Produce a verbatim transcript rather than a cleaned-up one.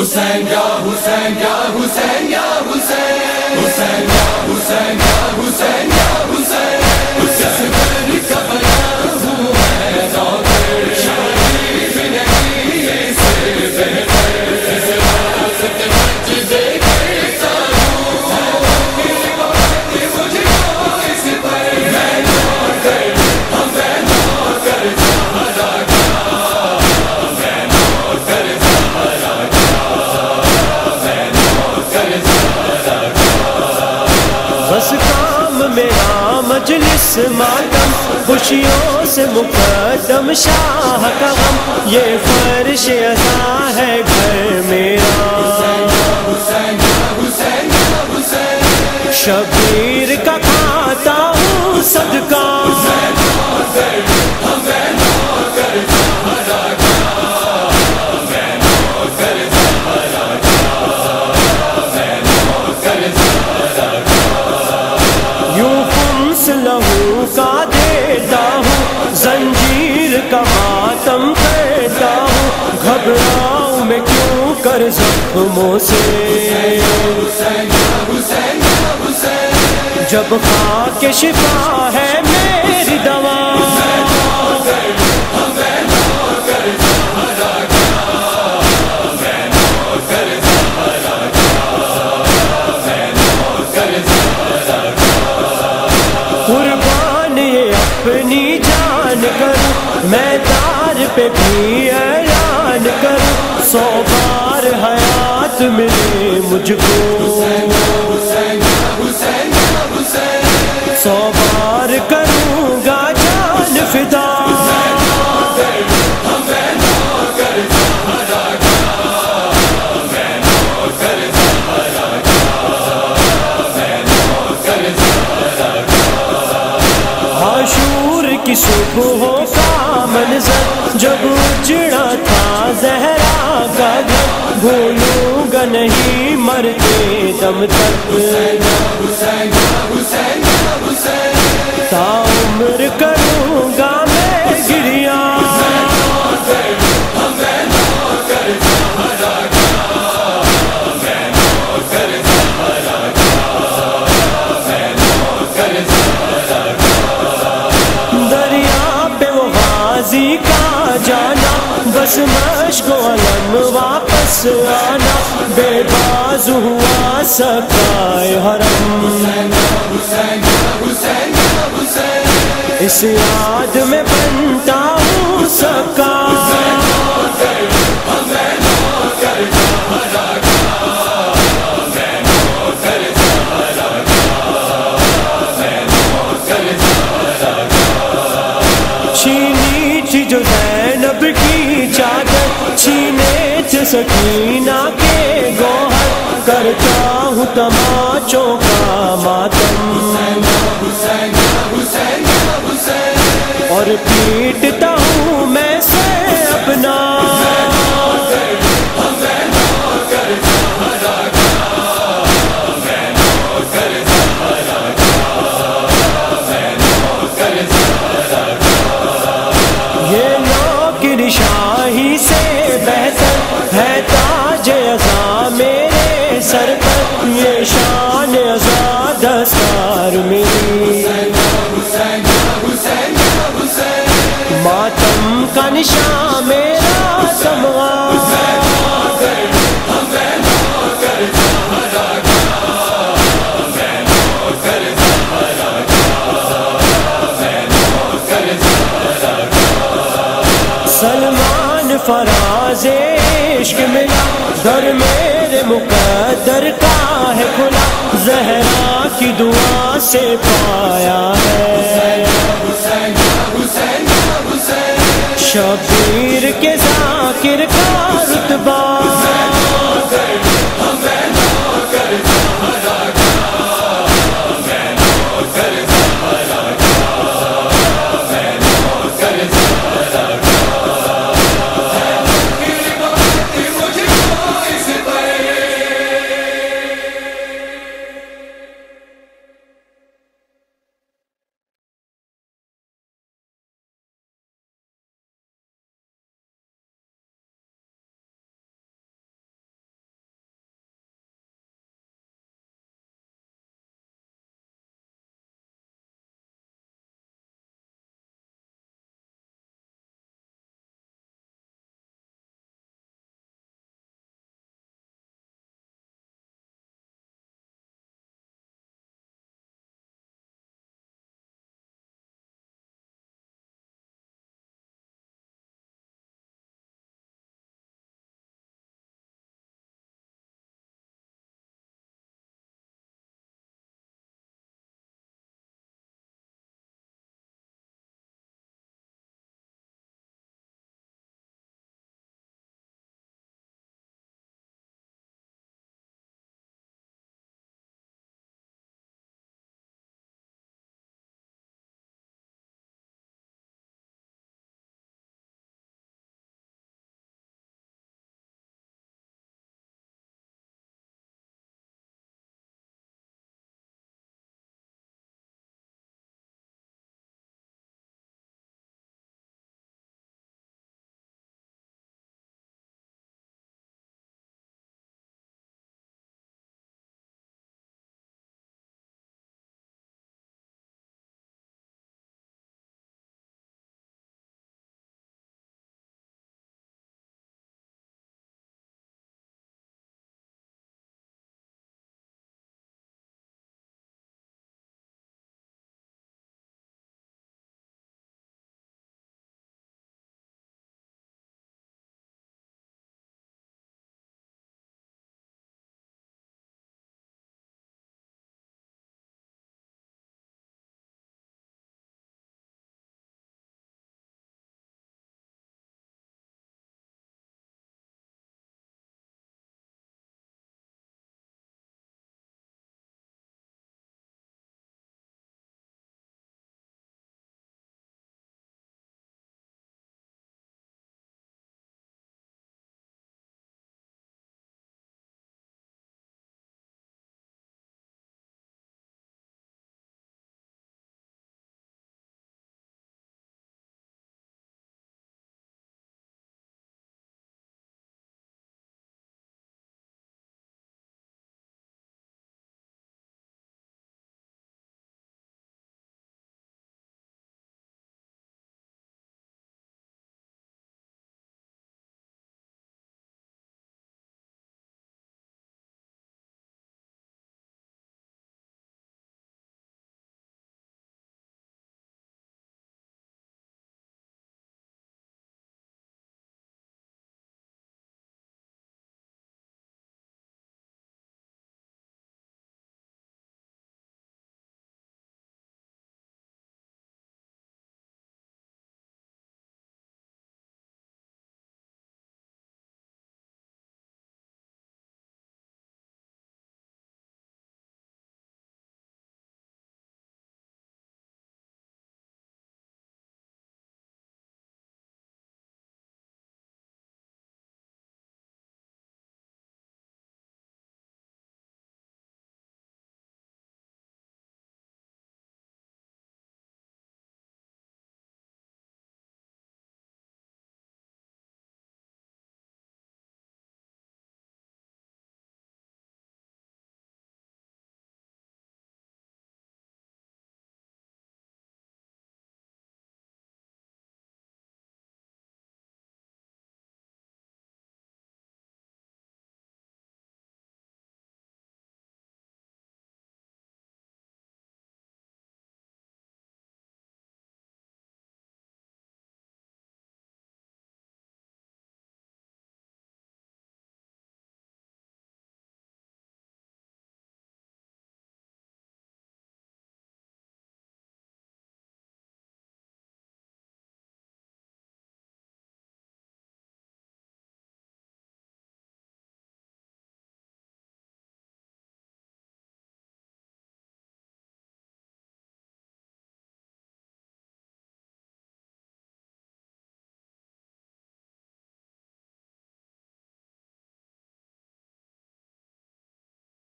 حسین یا حسین یا حسین یا حسین حسین یا حسین یا حسین یا حسین حسین کا بیان ہوں میں ناظر شریف نہیں سے بہتر اس راست مسجد کرتا ہوں مجھ کو اس پر میں نوکر ہم میں نوکر زہرا کا میں نوکر زہرا بس کام میرا مجلس ماتم خوشیوں سے مقدم شاہ کا غم یہ فرش عزا ہے گھر میرا شبیر کا کھاتا ہوں صدقہ لہو کا دیتا ہوں زنجیر کا ماتم کرتا ہوں گھبراؤں میں کیوں کر زخموں سے جب خاک شفا ہے میری دوا اپنی جان کروں میں دار پہ بھی اعلان کروں سو بار حیات ملے مجھ کو سو بار کروں گا جان فدا عاشور کی صبحوں کا منظر جب اجڑا تھا زہرا کا گھر بھولوں گا نہیں مرتے دم تک تا عمر کروں گا میں گریا کا جانا بس مشق و علم واپس آنا بے باز ہوا سکائے حرم اس یاد میں بنتا ہوں سکا جو زینب کی چادر چھینے تھے سکینہ کے گوہر کرتا ہوں تماچوں کا ماتم اور پیٹتا ہوں میں سے اپنا شاہی سے بہتر ہے تاج عزا میرے سر پر یہ شان عزا دستار میری ماتم کا نشان میرا سمغا سلمان فراز عشق ملا در میرے مقدر کا ہے کھلا زہرا کی دعا سے پایا ہے شبیر کے ذاکر کا